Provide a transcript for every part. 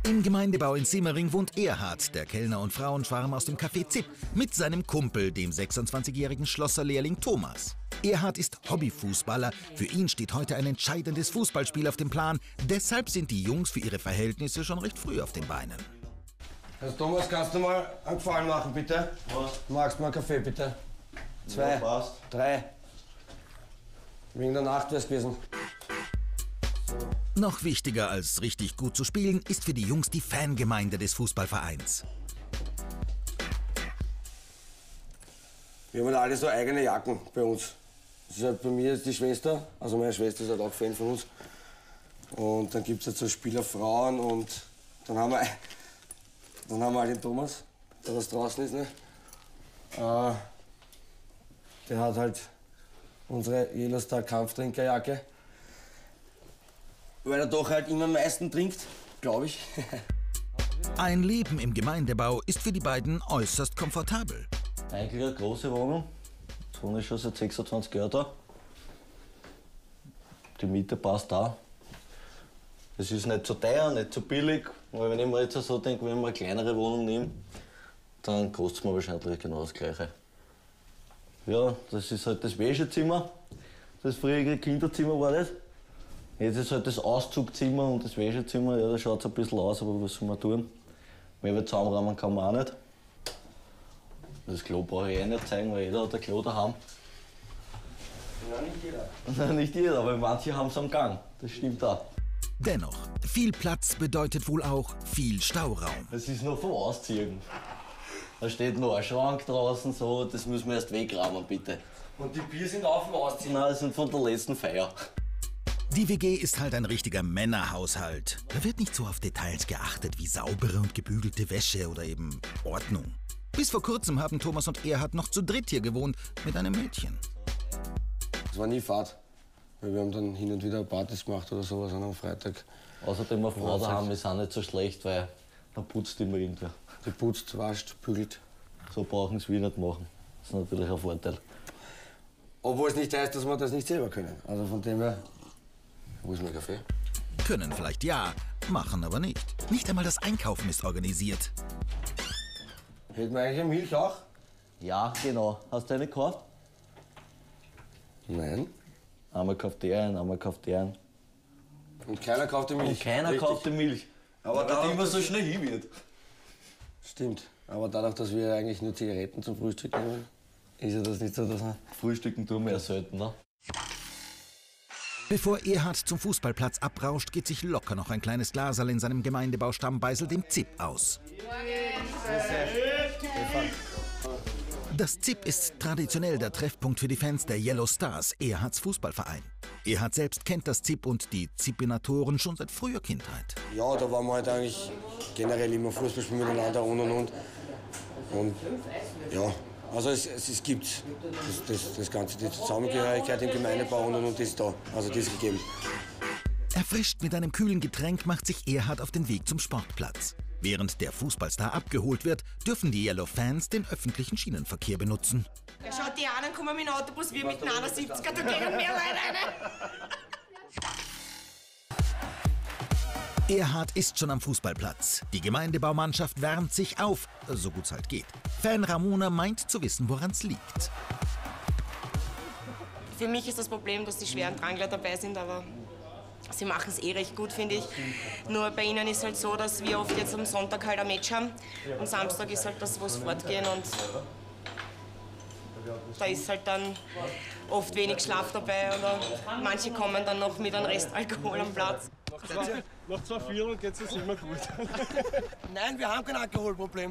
Im Gemeindebau in Simmering wohnt Erhard, der Kellner- und Frauenschwarm aus dem Café Zipp, mit seinem Kumpel, dem 26-jährigen Schlosserlehrling Thomas. Erhard ist Hobbyfußballer. Für ihn steht heute ein entscheidendes Fußballspiel auf dem Plan. Deshalb sind die Jungs für ihre Verhältnisse schon recht früh auf den Beinen. Also Thomas, kannst du mal einen Gefallen machen, bitte? Was? Magst du mal einen Kaffee, bitte? 2, ja, passt. 3. Wegen der Nacht wär's gewesen. Noch wichtiger als richtig gut zu spielen, ist für die Jungs die Fangemeinde des Fußballvereins. Wir haben halt alle so eigene Jacken bei uns. Das ist halt bei mir ist die Schwester, also meine Schwester ist halt auch Fan von uns. Und dann gibt es halt so Spielerfrauen und dann haben wir halt den Thomas, der was draußen ist. Ne? Der hat halt unsere Yellow Star Kampftrinkerjacke. Weil er doch halt immer am meisten trinkt, glaube ich. Ein Leben im Gemeindebau ist für die beiden äußerst komfortabel. Eigentlich eine große Wohnung. Jetzt wohne ich schon seit 26 Jahren da. Die Miete passt da. Es ist nicht so teuer, nicht so billig. Weil wenn ich mir jetzt so denke, wenn ich mir eine kleinere Wohnung nehme, dann kostet es mir wahrscheinlich genau das Gleiche. Ja, das ist halt das Wäschezimmer. Das frühere Kinderzimmer war das. Jetzt ist halt das Auszugzimmer und das Wäschezimmer. Ja, da schaut es ein bisschen aus, aber was soll man tun? Mehr zusammenräumen kann man auch nicht. Das Klo brauche ich eh nicht zeigen, weil jeder hat ein Klo daheim. Ja, nicht jeder. Nein, nicht jeder, aber manche haben es am Gang. Das stimmt auch. Dennoch, viel Platz bedeutet wohl auch viel Stauraum. Das ist nur vom Ausziehen. Da steht noch ein Schrank draußen, so, das müssen wir erst wegräumen, bitte. Und die Bier sind auch vom Ausziehen? Nein, das sind von der letzten Feier. Die WG ist halt ein richtiger Männerhaushalt. Da wird nicht so auf Details geachtet wie saubere und gebügelte Wäsche oder eben Ordnung. Bis vor kurzem haben Thomas und Erhard noch zu dritt hier gewohnt, mit einem Mädchen. Es war nie Fahrt. Weil wir haben dann hin und wieder Partys gemacht oder sowas an einem Freitag. Außerdem eine Frau daheim ist auch nicht so schlecht, weil dann putzt immer irgendwer. Die putzt, wascht, bügelt. So brauchen es wir nicht machen. Das ist natürlich ein Vorteil. Obwohl es nicht heißt, dass wir das nicht selber können. Also von dem her, wo ist mein Kaffee? Können vielleicht ja, machen aber nicht. Nicht einmal das Einkaufen ist organisiert. Hätten wir eigentlich eine Milch auch? Ja, genau. Hast du eine gekauft? Nein. Einmal kauft der einen, einmal kauft der einen. Und keiner kauft die Milch. Und keiner Richtig. kauft die Milch. Aber Ja, da immer so schnell hin wird. Stimmt. Aber dadurch, dass wir eigentlich nur Zigaretten zum Frühstück nehmen, ist ja das nicht so, dass wir... Frühstücken tun wir ja seltener. Bevor Erhard zum Fußballplatz abrauscht, geht sich locker noch ein kleines Glaserl in seinem Gemeindebau-Stammbeisel, dem Zipp, aus. Das Zipp ist traditionell der Treffpunkt für die Fans der Yellow Stars, Erhards Fußballverein. Erhard selbst kennt das Zipp und die Zippinatoren schon seit früher Kindheit. Ja, da waren wir halt eigentlich generell immer Fußball spielen miteinander und. Und ja, also es gibt das Ganze, die Zusammengehörigkeit im Gemeindebau und ist da. Also die ist gegeben. Erfrischt mit einem kühlen Getränk macht sich Erhard auf den Weg zum Sportplatz. Während der Fußballstar abgeholt wird, dürfen die Yellow-Fans den öffentlichen Schienenverkehr benutzen. Ja, schaut die anderen kommen mit dem Autobus, wir mit dem 71er, da gehen mehr Leute rein. Erhard ist schon am Fußballplatz. Die Gemeindebaumannschaft wärmt sich auf, so gut es halt geht. Fan Ramona meint zu wissen, woran es liegt. Für mich ist das Problem, dass die schweren Drangler dabei sind, aber sie machen es eh recht gut, finde ich. Nur bei ihnen ist halt so, dass wir oft jetzt am Sonntag halt ein Match haben. Am Samstag ist halt das, wo es fortgehen und da ist halt dann oft wenig Schlaf dabei oder manche kommen dann noch mit einem Rest Alkohol am Platz. Nach 2 Vierteln geht es uns immer gut. Nein, wir haben kein Alkoholproblem.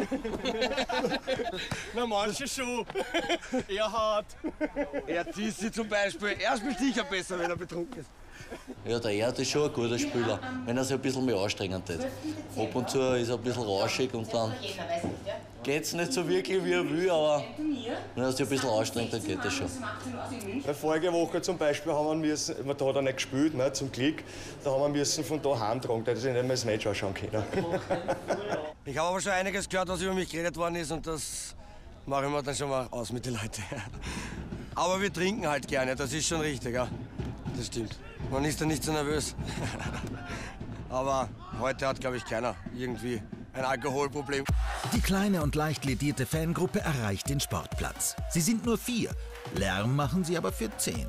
Na, manche schon. Erhard. Er Tissi zum Beispiel. Er spielt sicher besser, wenn er betrunken ist. Ja, der Erhard ist schon ein guter Spieler, wenn er sich ein bisschen mehr anstrengen tut. Ab und zu ist er ein bisschen rauschig und dann geht es nicht so wirklich, wie er will, aber wenn er sich ein bisschen anstrengt, dann geht das schon. Vorige Woche zum Beispiel haben wir müssen, da hat er nicht gespielt, ne, zum Glück, da haben wir müssen von da heimtragen, da hätte ich nicht mehr das Match anschauen können. Ich habe aber schon einiges gehört, was über mich geredet worden ist und das mache ich mir dann schon mal aus mit den Leuten. Aber wir trinken halt gerne, das ist schon richtig, ja. Das stimmt. Man ist dann nicht so nervös. Aber heute hat, glaube ich, keiner irgendwie ein Alkoholproblem. Die kleine und leicht ledierte Fangruppe erreicht den Sportplatz. Sie sind nur 4, Lärm machen sie aber für 10.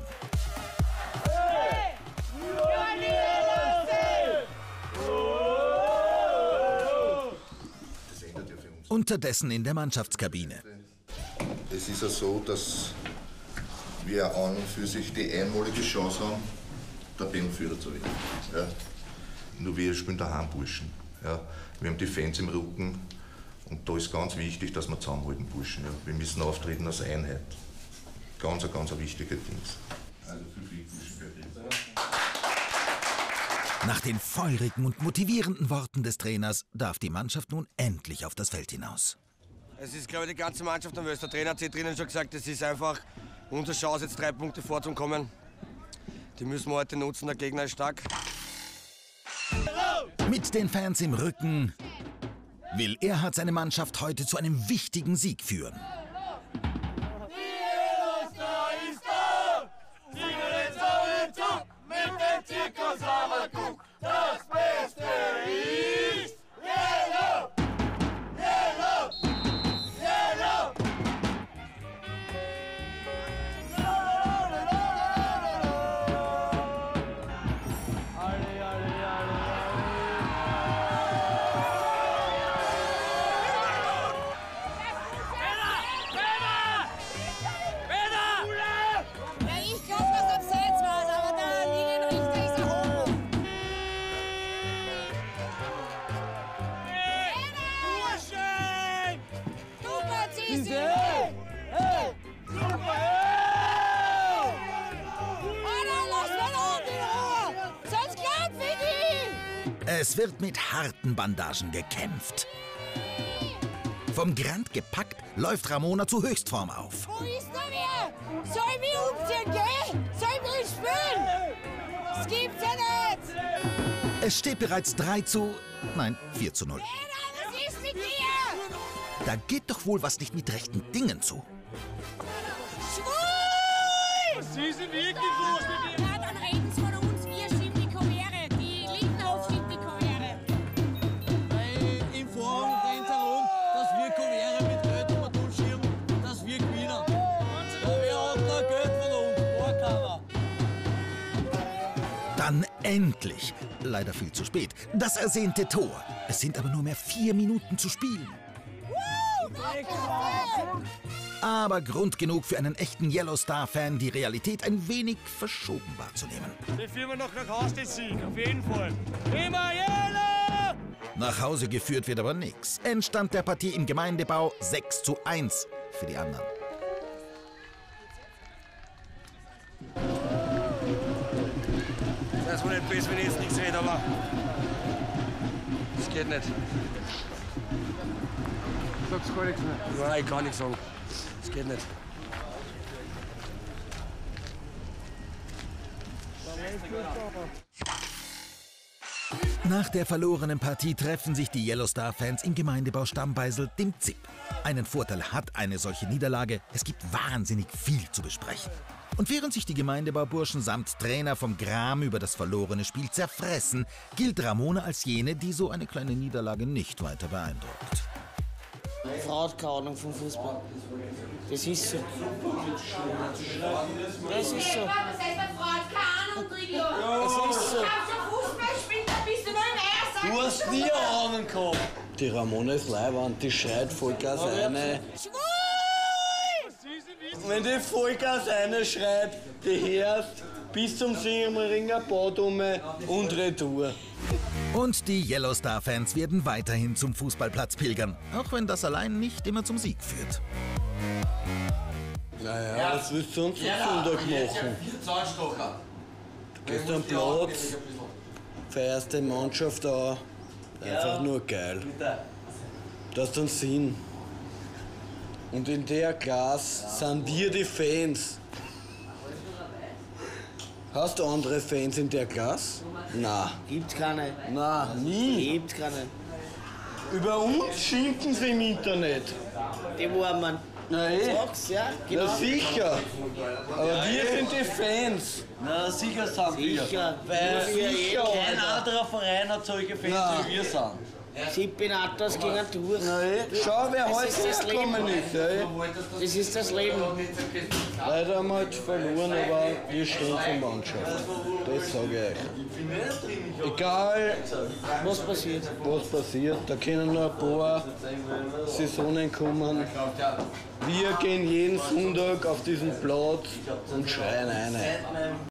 Unterdessen in der Mannschaftskabine. Es ist ja so, dass wir an und für sich die einmalige Chance haben, Tabellenführer zu werden. Ja. Nur wir spielen daheim Burschen. Ja. Wir haben die Fans im Rücken und da ist ganz wichtig, dass wir zusammenhalten, Burschen. Ja. Wir müssen auftreten als Einheit. Ganz ein wichtiger Dienst. Also viel Burschen für dich. Nach den feurigen und motivierenden Worten des Trainers darf die Mannschaft nun endlich auf das Feld hinaus. Es ist, glaube ich, die ganze Mannschaft nervös. Der Trainer hat sich drinnen schon gesagt, es ist einfach unsere Chance, jetzt 3 Punkte vorzukommen. Die müssen wir heute nutzen, der Gegner ist stark. Mit den Fans im Rücken will Erhard seine Mannschaft heute zu einem wichtigen Sieg führen. Das Beste ist Yellow! Yellow! Yellow! Ja, ich glaube, dass abseits war, aber der Linienrichter ist nach oben. Super, zieh sie! Lass mal oben in Ruhe! Sonst glaubt wie die! Es wird mit harten Bandagen gekämpft. Vom Grand gepackt läuft Ramona zu Höchstform auf. Wo ist der wer? Sollen wir umziehen, gell? Sollen wir spielen? Das gibt's ja nicht! Es steht bereits 4 zu 0. Was ist mit dir? Da geht doch wohl was nicht mit rechten Dingen zu. Schwul! Was ist denn wirklich los mit ihm? Ja, dann reden sie von uns, wir sind die Chovere. Die Lindenhof sind die Chovere. Im Forum rennt herum, dass wir Chovere mit Geld über den schirmen, dass wir gewinnen. Ja, wer hat noch Geld von uns? Gar keiner. Dann endlich, leider viel zu spät, das ersehnte Tor. Es sind aber nur mehr 4 Minuten zu spielen. Aber Grund genug für einen echten Yellowstar-Fan, die Realität ein wenig verschoben wahrzunehmen. Die führen wir noch nach Hause, den Sieg, auf jeden Fall. Immer Yellow! Nach Hause geführt wird aber nichts. Endstand der Partie im Gemeindebau 6 zu 1 für die anderen. Das ist wohl nicht besser, wenn ich jetzt nichts rede, aber das geht nicht. Sagst du gar nichts mehr? Nein, ich kann nichts sagen. Das geht nicht. Nach der verlorenen Partie treffen sich die Yellowstar-Fans im Gemeindebau Stammbeisel, dem ZIP. Einen Vorteil hat eine solche Niederlage: es gibt wahnsinnig viel zu besprechen. Und während sich die Gemeindebauburschen samt Trainer vom Gram über das verlorene Spiel zerfressen, gilt Ramona als jene, die so eine kleine Niederlage nicht weiter beeindruckt. Meine Frau hat keine Ahnung vom Fußball. Das ist so. Das ist so. Das ist so. Du hast nie Ahnung gehabt. Die Ramona ist Leibwand, die schreit Vollgas eine. Wenn die Vollgas eine schreit, die hörst bis zum Siegerringer Badumme und Retour. Und die Yellowstar-Fans werden weiterhin zum Fußballplatz pilgern, auch wenn das allein nicht immer zum Sieg führt. Naja, was willst du sonst am Sonntag machen? Du gehst am Platz, feierst die Mannschaft an. Einfach nur geil. Das hat einen Sinn. Und in der Klasse sind wir die Fans. Hast du andere Fans in der Klasse? Nein. Gibt's keine. Nein, nie. Gibt's keine. Über uns schimpfen sie im Internet. Die Warmen. Na eh. Sag's, ja, genau. Na sicher. Aber wir sind die Fans. Na sicher sind wir. Sicher. Weil Sicher. kein anderer Verein hat solche Fans wie wir sind. Siebinatos gingen durch. Schau, wer Das heute ist das hergekommen Leben. ist. Ey. Das ist das Leben. Leider haben wir halt verloren, aber wir stehen für Mannschaft. Das sage ich euch. Egal, Was passiert? da können noch ein paar Saisonen kommen. Wir gehen jeden Sonntag auf diesen Platz und schreien eine.